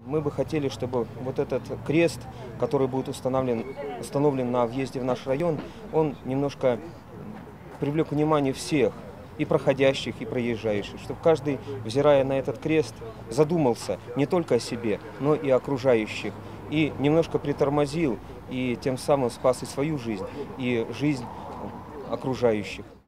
Мы бы хотели, чтобы вот этот крест, который будет установлен на въезде в наш район, он немножко привлек внимание всех, и проходящих, и проезжающих, чтобы каждый, взирая на этот крест, задумался не только о себе, но и о окружающих, и немножко притормозил, и тем самым спас и свою жизнь, и жизнь окружающих.